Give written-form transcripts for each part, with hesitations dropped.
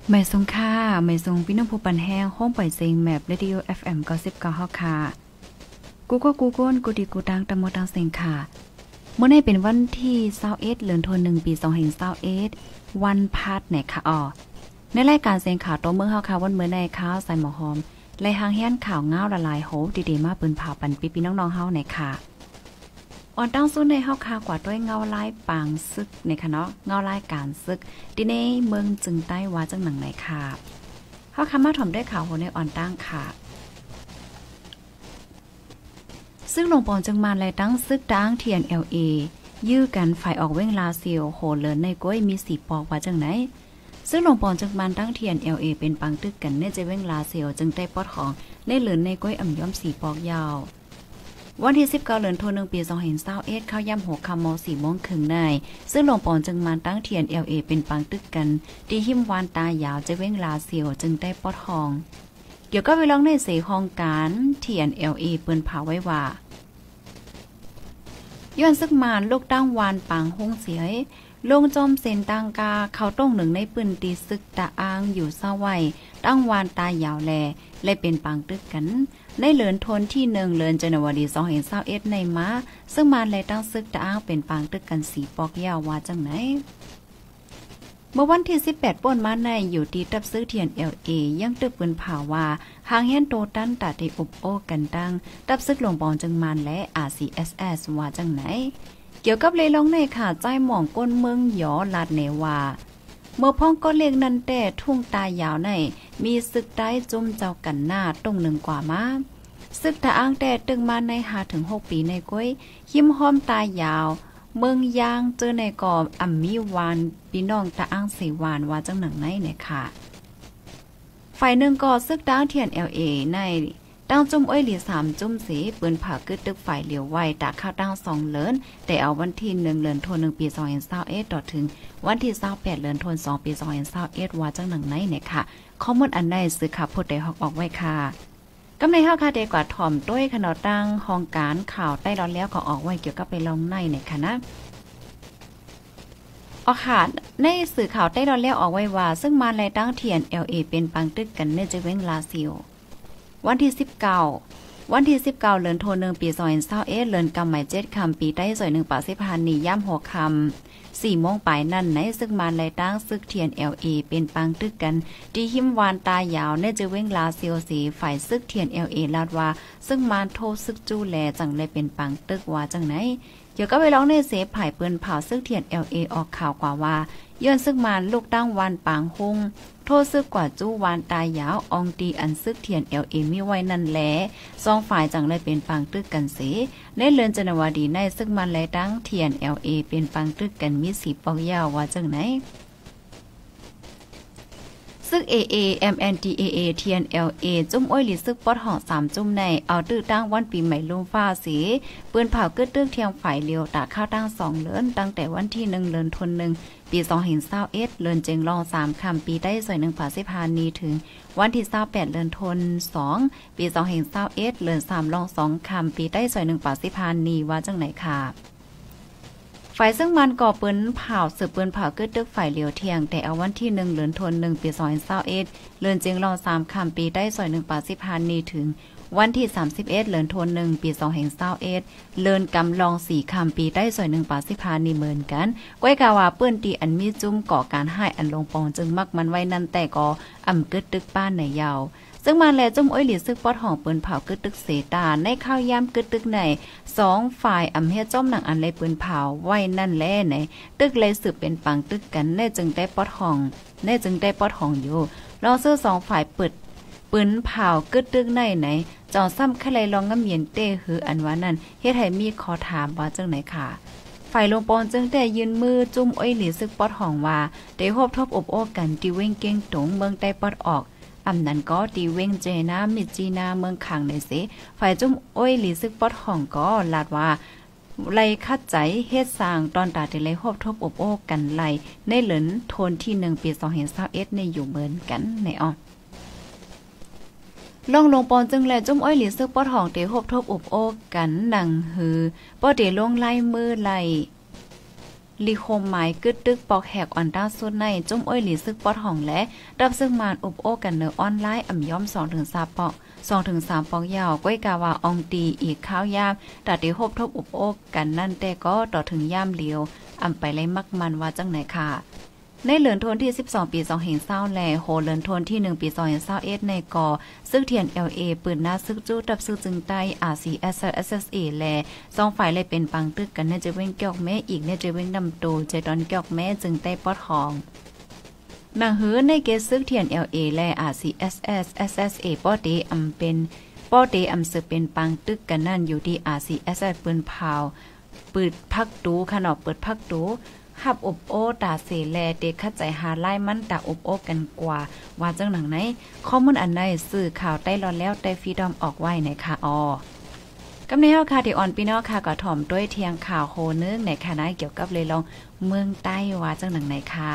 ไม่ทรงค่าไม่ทรงพี่น้องผู้ปันแห้งห้องปล่อยเสียงแมปเรดิโอ FM 99ฮอกค่ะกูก็กูก้นกูดีกูดังตะมอดังเสียงค่ะเมื่อในเป็นวันที่21เดือนธันวาคมปี2521วันพัดไหนค่ะในรายการเสียงข่าวตัวเมืองเฮาค่ะวันมื้อในข่าวใส่หมอหอมไล่หางแฮนข่าวง้าวละลายโหดีๆมาปืนผ่าปันพี่น้องๆเฮาไหนค่ะอ่อนตั้งสู้ในเฮาคากว่าด้วยเงาลายปางซึกในค่ะเนาะเงาลายการซึกดิเนเมืองจึงใต้ว่าจังหนังไหนค่ะเฮาคำมาถ่อมด้วยข่าวโหในอ่อนตั้งค่ะซึ่งหลวงปองจึงมาเลยตั้งซึกดัง TNLA ยื้อกันฝ่ายออกเว้งลาเซียวโหเลินในก้อยมี4ปอกว่าจังไหนซึ่งหลวงปองจึงมันตั้ง TNLA เป็นปังตึกกันในใจเว้งลาเซียวจึงได้ปอดของในเลินในก้อยอ่ำย่อม4ปอกยาววันที่19เดือนธันวาคมปี2521เข้าย่ำ6 ค่ำ 4 โมงครึ่งได้ซึ่งหลวงปองจึงมาตั้ง TNLA เป็นปังตึกกันที่หิมวานตายาวจะเว้งลาเซียวจึงได้ปอดทองเกี่ยวกับเวลาในเสของการ TNLA เปิ้นเผาไว้ว่าย้อนซึกมานลูกตั้งวานปางฮงเสียลงจอมเซนตังกาเขาต้องหนึ่งในปืนตีซึกตะอ้างอยู่เศร้าไว้ตั้งวานตายาวแลและเป็นปังตึกกันในเหลินทนที่1เดือนจันทวาคม2521ในม้าซึ่งมานเลยตั้งซึกตะอ้างเป็นปังตึกกัน4ปอกยาวว่าจังไหนเมื่อวันที่18ป่นมาในอยู่ที่ตับซื้อเทียน LA ยังตึกปืนเผาว่าหางแห่นโตตันตัดที่อบโอกันตั้งตับซึกหลวงปองจึงมันและ RCSS ว่าจังไหนเกี่ยวกับเลยลองในค่ะใจหม่องก้นเมืองหยอลาดเนว่าเมื่อพ้องก็เรียกนั่นแต่ทุ่งตายาวในมีศึกได้จุ่มเจ้ากันหน้าตรงหนึ่งกว่ามาศึกตาอ้างแต่ตึงมาใน5-6 ปีในก้อยหิมห้อมตายาวเมืองยางเจอในก่ออัมมีวานพี่น้องตาอ้างสีวานว่าจังหนังไหนเนี่ยค่ะฝ่ายหนึ่งก่อซึกดาวเทียน LA ในตั้งจุ่มอ้อยหลี3จุ่มสีปืนผ่ากึดตึกฝ่ายเหลียวไว้ตาข้าวตั้ง2เลินแต่เอาวันที่1เดือนธันวาคมปี2521ต่อถึงวันที่28เดือนธันวาคมปี2521ว่าจังหนังไหนเนี่ยค่ะข้อมูลอันใดสื่อข่าวพูดได้ฮอกออกไว้ค่ะกำในเฮาค่ะเดกว่าถ่อมด้วยขนอตั้งห้องการข่าวใต้ร้อนแล้วก็ออกไว้เกี่ยวกับไปลองในเนี่ยค่ะนะค่ะในสื่อข่าวใต้ร้อนแล้วออกไว้ว่าซึ่งมาแลตั้งเทียน LA เป็นปังตึกกันเนจะเว้งลาซิโอวันที่19เดือนธันวาคมปี2521เดือนกำหมาย7คำปีใต้ซอย1ปาก10,000นี่ย่ำ6คำ4โมงปลายนั่นในซึ่งมาแลตั้งซึกเทียน LA เป็นปังตึกกันที่หิมวานตายาวเนจะเว้งลาซิโอสีฝ่ายซึกเทียน LA ลาดว่าซึ่งมาโทซึกจู้แลจังเลยเป็นปังตึกว่าจังไหนเกี่ยวกับไปร้องในเสพไผ่เปิ้นเผาซึกเทียน LA ออกข่าวกว่าว่าย้อนซึกมานลูกตั้งวานปางฮงโทษซึกกว่าจู้วานตายาวอองตีอันซึกเทียน LA มีไว้นั่นแหละ2ฝ่ายจังเลยเป็นปังตึกกันเสในเรือนจันวาดีในซึกมันและตั้งเทียน LA เป็นปังตึกกันมี4ปอกยาวว่าจังไหนซึก AA MNDAA TNLA จุ่มอ้อยหลีซึกปอดห่อ3จุ่มในเอาตื้อตั้งวันปีใหม่ลุงฟ้าสีปืนเผากึดตึกเทียมฝ่ายเลียวตาข้าวตั้ง2เดือนตั้งแต่วันที่1เดือนธันวาคมปี2521เดือนเจงรอง3ค่ำปีได้ซอย1 10,000นี้ถึงวันที่28เดือนธันวาคม2ปี2521เดือน3รอง2ค่ำปีได้ซอย1 10,000นี้ว่าจังไหนค่ะฝ่ายซึ่งมันก่อปืนเผาสืบปืนเผาเกิดตึกฝ่ายเหลียวเทียงแต่เอาวันที่1เดือนธันวาคมปี2521เดือนเจียงรอ3ค่ำปีได้ซอย1 10,000นี้ถึงวันที่31เดือนธันวาคมปี2521เดือนกำลอง4ค่ำปีได้ซอย1 10,000นี้เหมือนกันก้อยกาว่าปืนตีอันมีจุ่มก่อการให้อันลงปองจึงมักมันไว้นั่นแต่ก็อ่ำเกิดตึกป้านในยาวซึ่งมาแลจุ่มอ้อยหลีซึกปอดห่องปืนเผากึดตึกเสตาในข้าวยามกึดตึกใน2ฝ่ายอำเฮ็ดจ้อมหนังอันเลยปืนเผาไว้นั่นแลในตึกเลยสืบเป็นปังตึกกันแน่จึงได้ปอดห่องอยู่รอซื้อ2ฝ่ายเปิดปืนเผากึดตึกในจอซ้ำแค่เลยลองงำเย็นเต้หืออันว่านั้นเฮ็ดให้มีขอถามว่าจังไหนค่ะฝ่ายลงปอนจึงได้ยืนมือจุ่มอ้อยหลีซึกปอดห่องว่าได้ฮบทบอบโอ้กันที่เว้งเก้งตงเมืองใต้ปอดออกอำนั้นก็ตีเว้งเจนามิจีนาเมืองขังในเสฝ่ายจุ่มอ้อยหลีซึกปอดห่องก็ลาดว่าไล่คัดใจเฮ็ดสร้างตอนตาได้ไล่ฮบทบอบโอ้กันไล่ในเหลินโทนที่1ปี2521ในอยู่เหมือนกันในลงปอนจึงแลจุ่มอ้อยหลีซึกปอดห่องเตฮบทบอบโอ้กันหนังหือป้อเตลงไล่มือไล่ลีโคมหมายกึดตึกปอกแหกอ่อนด้าสุดในจุ้มอ้อยหลีซึกปอดห้องและรับซึ่งมานอุบโอกันเนอออนไลน์อ่ำย้อม2-3 ปอก2-3 ปอกยาวก้อยกาวาอองตีอีกข้าวยามตัดที่พบทบอุบโอกันนั่นแต่ก็ต่อถึงย่ามเหลียวอ่ำไปเลยมักมันว่าจังไหนค่ะในเหลือนทนที่12ปี2020แลโหเหลือนทนที่1ปี2021ในกอซึ่งเทียน LA ปืนหน้าซึกจู้ดับซึกจึงใต้ RCS SSA แล2ฝ่ายเลยเป็นปังตึกกันในจะเว้งเกี่ยวแม่อีกในจะเว้งนำตูใจตอนเกี่ยวแม่จึงใต้ปอดหองนางหือในเกซึกเทียน LA และ RCSS SSA ป้อเตอำเป็นป้อเตอำซึกเป็นปังตึกกันนั่นอยู่ที่ RCSS ปืนพาวปืดพักตูขนอเปิดพักตูหับอบโอตาเสแลเด็กขัดใจหาไล่มันตาอบโอกันกว่าว่าจังหนังไหนข้อมูลอันใดสื่อข่าวใต้รอนแล้วใต้ฟรีดอมออกไว้ในค่ะกำในเฮาค่ะที่อ่อนพี่น้องค่ะก็ถ่อมด้วยเทียงข่าวโคนึงในคณะเกี่ยวกับเลยลองเมืองใต้ว่าจังหนังไหนค่ะ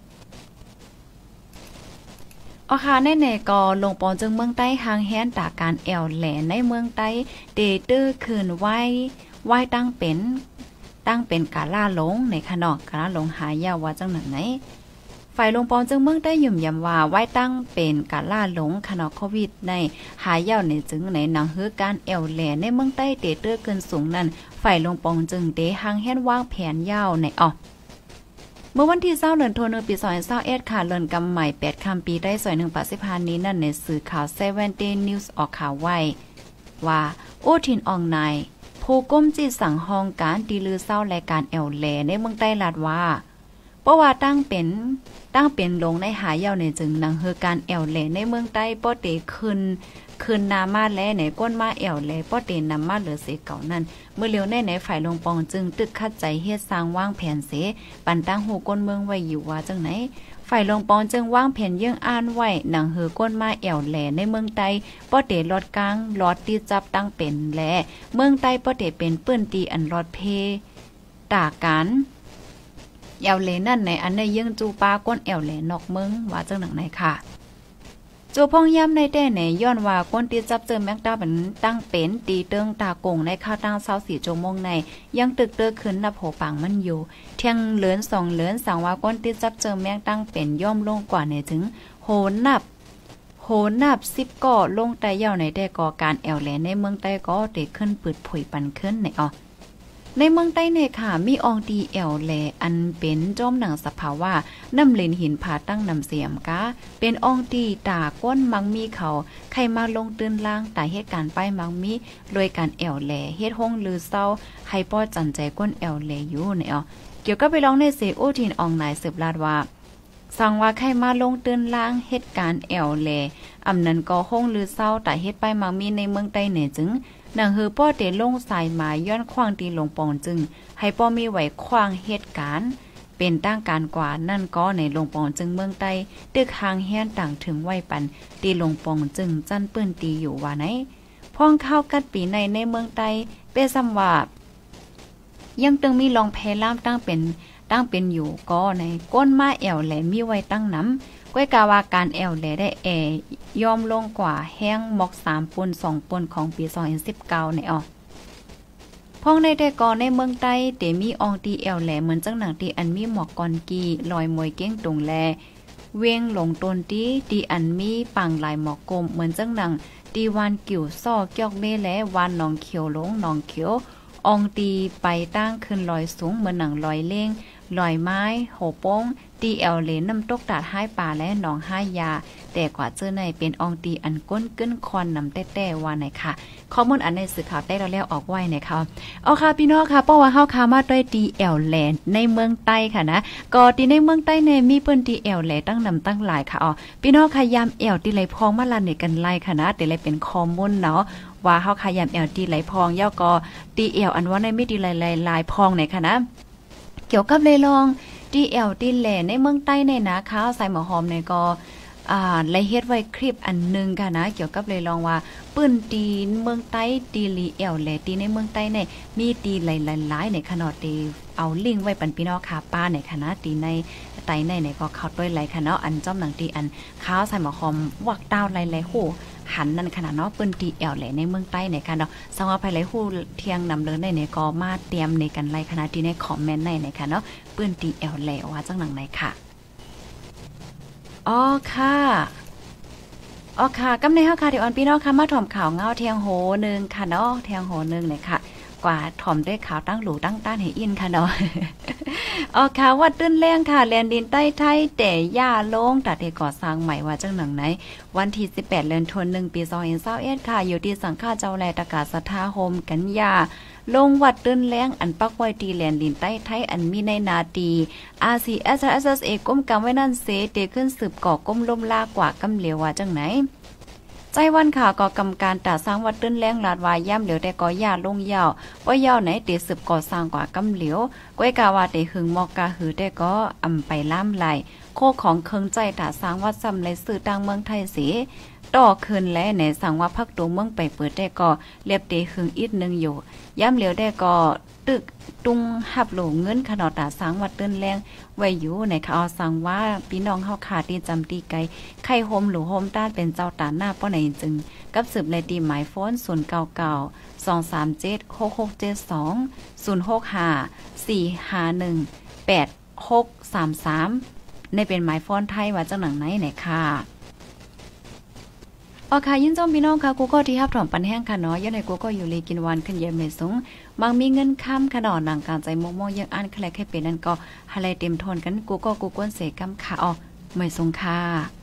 ค่ะในก็ลงปอนจึงเมืองใต้หางแฮนตาการแอวแหลในเมืองใต้เตตื้อคืนไหว้ตั้งเป็นกาล่าหลงในขนอกกาล่าหลงหายาวว่าจังหนังไหนฝ่ายลงปอนจึงเมืองได้ยุ่มยำว่าไว้ตั้งเป็นกาล่าหลงขนอกโควิดในหายาวในจึงในหนังฮือการแอวแหลในเมืองใต้เตเตื้อเกินสูงนั้นฝ่ายลงปองจึงเตหางแฮนวางแผนยาวในเมื่อวันที่20เดือนธันวาคมปี2021ค่ะเลื่อนกำใหม่8ค่ำปีได้2018นี้นั่นในสื่อข่าว7 Day News ออกข่าวไว้ว่าโอทินอองนายผู้ก้มจีสั่งห้องการดีลือเศร้ารายการแอลแลในเมืองใต้ลาดว่าเพราะว่าตั้งเป็นลงในหายาวในจึงนางเฮอการแอลแลในเมืองใต้ป้อเตคืนนามาแลในก้นมาแอลแลป้อเตนำมาเหลือเสเก่านั้นเมื่อเร็วในฝ่ายลงปองจึงตึกคัดใจเฮ็ดสร้างวางแผนเสปันตั้งหูก้นเมืองไว้อยู่ว่าจังไหนฝ่ายลงปองจึงวางแผนเยื่องอ่านไว้หนังเฮือก้นมาแอวแหลในเมืองใต้ป้อเตลอดกลางลอดตีจับตั้งเป็นแลเมืองใต้ป้อเตเป็นปื้นตีอันลอดเพตากันแอวแหลนั่นในอันในเยื่องจูปาก้นแอวแหลนอกเมืองว่าจังหนังไหนค่ะจูพองย้ำในแต่ไหนย้อนว่าก้นตีจับเจอแมกดาเป็นตั้งเป็นตีเติงตากงในข้าวตั้ง24 ชั่วโมงในยังตึกเตอขึ้นนับโหปังมันอยู่เที่ยงเหลือน2เหลือนสั่งว่าก้นตีจับเจอแมกตั้งเป็นย่อมลงกว่าในถึงโหนับ10ก่อลงใต้ยาวในแต่ก่อการแอวแหลในเมืองใต้ก็เตขึ้นปืดผุยปันขึ้นในในเมืองใต้เนี่ยค่ะมีอองดีแอลแลอันเป็นจอมหนังสภาวะน้ำเลนหินผาตั้งน้ำเสียมกะเป็นอองดีตาก้นมังมีเขาใครมาลงตื่นล่างแต่เหตุการณ์ป้ายมังมีโดยการแอลแลเฮ็ดห้องลือเศร้าให้ป้อจันใจก้นแอลแลอยู่ในเกี่ยวกับไปลองในเสโอทินอองนายสืบลาดว่าสั่งว่าใครมาลงตื่นล่างเหตุการณ์แอลแลอำนั้นก็ห้องลือเศร้าแต่เฮ็ดป้ายมังมีในเมืองใต้เนี่ยจึงหนังฮือป้อเตลงสายหมายย้อนขว้างตีลงปองจึงให้ป้อมีไหวขว้างเหตุการณ์เป็นตั้งการกว่านั่นก็ในลงปองจึงเมืองใต้ตึกหางแฮนต่างถึงไหวปันตีลงปองจึงจันปื้นตีอยู่ว่าไหนพ้องเข้ากัดปีในเมืองใต้เป้ซ้ำว่ายังตึงมีลองแพล่ามตั้งเป็นอยู่ก็ในก้นมาแอวแหลมีไว้ตั้งน้ำก้อยกาวาการแอวแหลได้ยอมลงกว่าแห้งหมอก3 ปุ่น 2 ปุ่นของปี2019ในพ้องในแต่ก่อนในเมืองใต้เตมีอองตีแอวแหลเหมือนจังหนังตีอันมีหมอกกอนกีลอยมวยเก้งตรงแลเวียงหลงตนตีอันมีปังลายหมอกกลมเหมือนจังหนังตีวานกิ่วซ้อเกี่ยวเมและวานหนองเขียวหลงหนองเขียวอองตีไปตั้งขึ้นลอยสูงเหมือนหนังลอยเล่งลอยไม้โหโป้งตีแอลเลนน้ำตกตาดให้ป่าและหนองให้ยาแต่กว่าเจอในเป็นอองตีอันก้นกึ้นคอนนำแต่ว่าไหนค่ะข้อมูลอันในสื่อข่าวได้เราแล้วออกไว้ไหนค่ะเอาค่ะพี่น้องค่ะเพราะว่าเฮาคามาด้วยดีแอลแลนด์ในเมืองใต้ค่ะนะก็ตีในเมืองใต้เนี่ยมีเปิ้นดีแอลแลตั้งนำตั้งหลายค่ะพี่น้องค่ะยามแอลตีไหลพองมาลันเนี่ยกันไล่ค่ะนะแต่เลยเป็นข้อมูลเนาะว่าเฮาขยามแอลตีไหลพองย่อก็ตีแอลอันว่าในไม่ดีลายพองไหนค่ะนะเกี่ยวกับเลยลองดีแอลตีแหล่ในเมืองใต้ในนะข้าวใส่หมอหอมในก็ไลเฮ็ดไว้คลิปอันนึงค่ะนะเกี่ยวกับเลยลองว่าปื้นตีเมืองใต้ตีลีแอลแหล่ตีในเมืองใต้เนี่ยมีตีหลายๆในขนาดตีเอาลิงก์ไว้ปันพี่น้องค่ะป้าในคณะตีในไตในก็เข้าด้วยไหลค่ะเนาะอันจ้อมหนังตีอันข้าวใส่หมอหอมวักดาวหลายๆโหหันนั่นขนาดเนาะเปิ้นตีแอวแหลในเมืองใต้ในค่ะเนาะสำหรับภายไหลฮู้เที่ยงนำเลินในก็มาเตรียมในกันไล่ขณะที่ในคอมเมนต์ในค่ะเนาะเปิ้นตีแอวแหลว่าจังหนังไหนค่ะอ๋อค่ะกำในเฮาค่ะที่ออนพี่น้องค่ะมาถ่อมข่าวเงาเทียงโหนึงค่ะเนาะเทียงโหนึงเนี่ยค่ะกว่าถ่อมด้วยข่าวตั้งหลูตั้งต้านให้อินค่ะเนาะค่ะวัดตื้นแรงค่ะแลนดินใต้ไทยแต่ย่าลงตัดเดก่อสร้างใหม่ว่าจังหนังไหนวันที่18เดือนธันวาคมปี2021ค่ะอยู่ที่สังฆาเจ้าแลตะกาสถาโฮมกันยาลงวัดตื้นแรงอันปักไว้ตีแลนดินใต้ไทยอันมีในนาตี RCSSA ก้มกำไว้นั่นเสเตขึ้นสืบก่อก้มล้มลากว่ากำเหลียวว่าจังไหนใจวันค่ะก่อกำการตาสร้างวัดตื้นแรงลาดวายย่ำเหลียวแต่ก่อย่าลงยาวว่ายาวไหนเตสืบก่อสร้างกว่ากำเหลียวก้อยกาวาเตหึงมอกกาหือแต่ก็อำไปล่ามไหลโคของเคิงใจตาสร้างวัดซ้ำในสื่อต่างเมืองไทยสีต่อคืนและในสั่งว่าพักตัวเมืองไปเปิดได้ก็เรียบเตหึงอีกนึงอยู่ย่ำเหลียวได้ก็ตึกตุงหับโหลเงินขนาดตาสร้างวัดตื้นแรงไว้อยู่ในข่าวสั่งว่าพี่น้องเฮาขาดที่จำตีไกไข่โฮมหรือโฮมต้านเป็นเจ้าตาหน้าป้อไหนจึงกับสืบเลยดีหมายโฟน0992376672 065 4518633ในเป็นหมายโฟนไทยว่าจังหนังไหนไหนค่ะค่ะยินจมพี่น้องค่ะกูก็ที่ฮับถ่อมปันแห้งค่ะเนาะยันในกูก็อยู่ลีกินวันขึ้นเย็นไม่สูงบางมีเงินค้ำขนาดหนังการใจมองยังอันแคลแค่เป็นนั่นก็อะไรเต็มทนกันกูก็กูก้นเสกำค่ะไม่สูงค่ะ